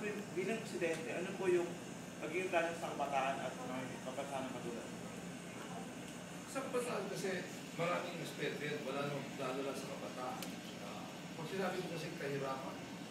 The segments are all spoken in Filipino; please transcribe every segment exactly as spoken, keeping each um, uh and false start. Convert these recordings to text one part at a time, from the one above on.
bilang presidente, ano po yung magiging plano sa kabataan at mga kabataan katulad? Sa kabataan kasi maraming aspeto yan, wala nang lalo lang sa kabataan. Uh, pag sinabi ko kasi kahirapan,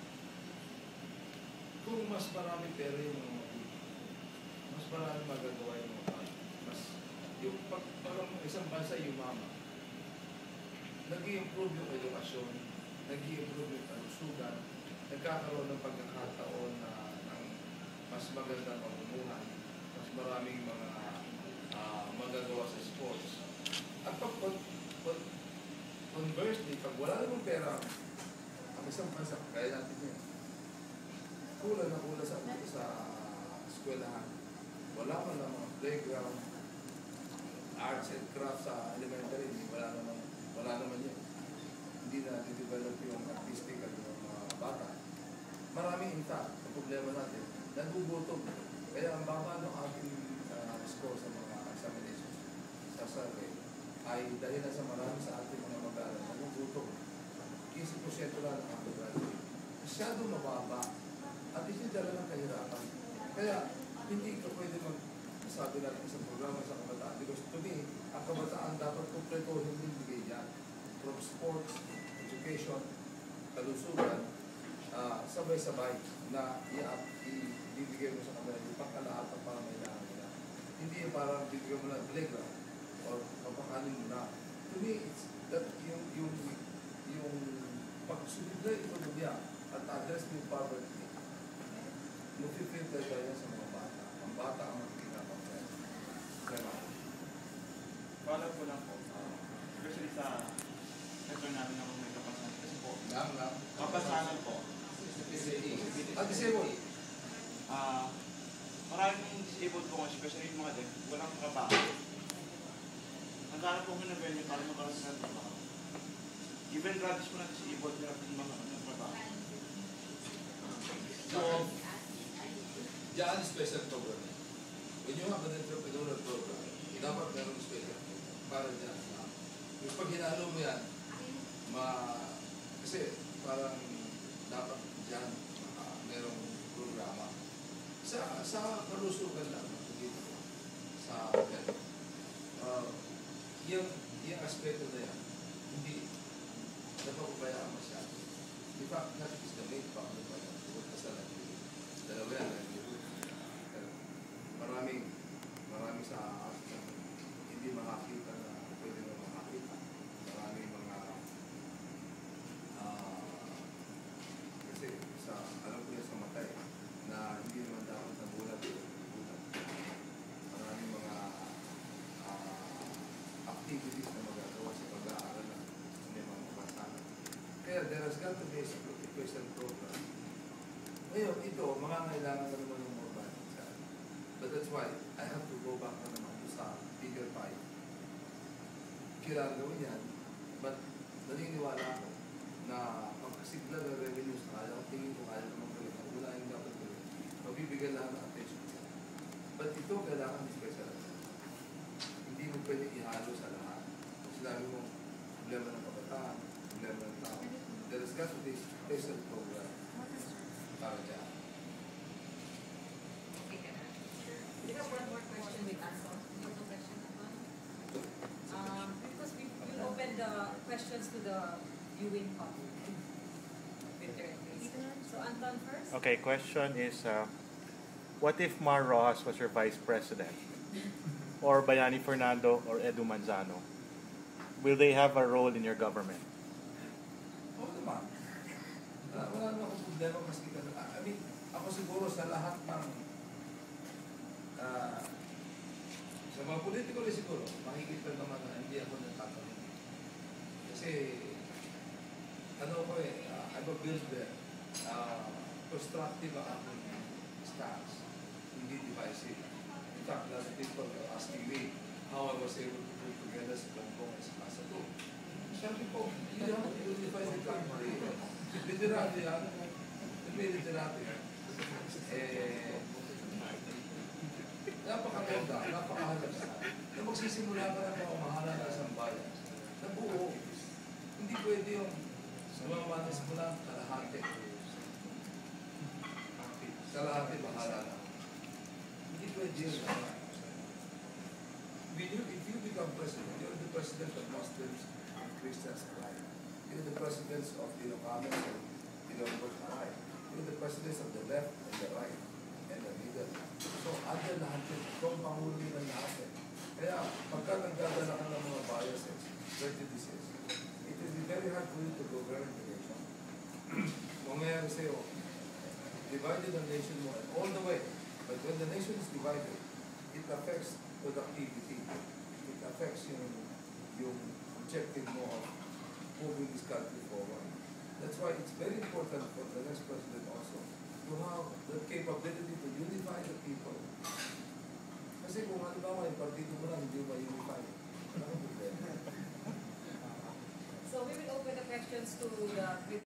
kung mas marami pera yung mga magulang, mas marami magagawa yung mga bata. Mas, yung pag, pag isang bansa yung mama, nag-i-improve yung edukasyon, nag-i-improve yung kalusugan, nagkakaroon ng pagkakataon na ng mas magandang pamumuhay, mas maraming mga uh, magagawa sa sports. At pag, pag, pag conversely, pag wala namang pera, ang isang bansa, kaya natin yun, kulang na kulang sa, sa eskwelahan. Wala man lang mga playground, arts and crafts sa elementary, wala naman, wala naman yun. Hindi na develop yung artistic at yung mga bata. Maraming intact. Ang problema natin, nagugutom. Kaya ang baba ng ating uh, score sa mga examinations sa survey ay dahil na sa marami sa ating mga mag-aaral, nagugutom. fifty percent lang ang undergraduate. Masyado mababa. At ito dala ng kahirapan. Kaya hindi ka pwede magsabi natin sa programa sa kabataan. Because to me, ang kabataan dapat kumpletuhin din bigay yan. From sports, education, kalusugan, uh, sabay-sabay na i-bibigay mo sa kanila yung pagkalahat ng pangangailangan nila. Hindi yung parang bibigyan mo na playground or papakanin mo na. To me, it's that yung, yung, yung pagsunod na ekonomiya at address yung poverty, mag-filter tayo sa mga bata. Ang bata ang makikita pa tayo. Kaya follow ko lang po. Uh, especially sa sector namin ng may kapasanan. Kasi po, lang, lang. kapasanan po. At disabled. Ah, maraming disabled po, especially yung mga deaf, walang trabaho. Nagkaroon po ng venue para magkaroon sa trabaho. Even gratis po na disabled, meron din mga trabaho. So, diyan special program. When you have an entrepreneurial program, dapat meron special program para dyan. Yung pag hinalo mo yan, ma kasi parang dapat dyan uh, merong programa. Sa sa kalusugan lang, dito, sa health. Uh, yung, yung aspeto na yan, hindi napapabayaan masyado. In fact, that is the main problem pa yan. Huwag ka sa lagi. Dalawa yan, maraming maraming sa atin hindi makakita na pwede na makakita. Maraming mga uh, kasi sa alam ko yan sa matay na hindi naman dapat na bulat bulat. Maraming mga uh, activities na magagawa sa pag-aaral ng mga kabataan. Kaya there has got to be a special program. Ngayon, ito, mga kailangan na naman ng more budget. But that's why I have to go back na naman sa bigger pie. Kailangan gawin yan, but naniniwala ako na pagkasigla ng revenues na kaya, tingin ko kaya naman gawin. Wala yung dapat gawin. Mabibigyan lang ng attention. But ito kailangan special. Hindi mo pwede ihalo sa lahat. Kung sinabi mo, problema ng kabataan, problema ng tao. There is got to be special program para dyan. We have one more question with us. One more question. Um, because we will open the questions to the viewing public. So Anton first. Okay, question is, uh, what if Mar Rojas was your vice president? Or Bayani Fernando or Edu Manzano? Will they have a role in your government? Oo naman. Wala, wala naman akong problema maski ka. I mean, ako siguro sa lahat ng uh, sa mga politiko rin siguro, makikita naman na hindi ako nagtatanong. Kasi, ano ko eh, uh, I'm a builder. Uh, constructive ang aking stance. Hindi divisive. In fact, a lot of people are asking me how I was able to put together sa Bangkong at sa Kasato. Sabi ko, you have to unify the country. Literally, yan. May literally. Eh, napakaganda, napakahalaga na magsisimula ka ng mga mahalaga sa bayan. Nabuo. Hindi pwede yung sumamanas mo lang kalahati. kalahati bahala na. Hindi pwede yun. When you, if you become president, you're the president of Muslims and Christians alike. You're the president of the Ilocanos and Ilocos alike. You're the president of the left and the right and the middle. So, under lahat yun, kung pangulo yun ang lahat eh. Kaya, pagka nagdadala ka ng mga biases, prejudices, it will be very hard for you to govern the nation. Mangyayari sa'yo, divided the nation mo and all the way. But when the nation is divided, it affects productivity. It affects yung, yung objective mo of moving this country forward. That's why it's very important for the next president also to have the capability to unify the people. Kasi kung ano ba yung partido mo lang, hindi mo ma-unify. Ano ang problema? So we will open the questions to the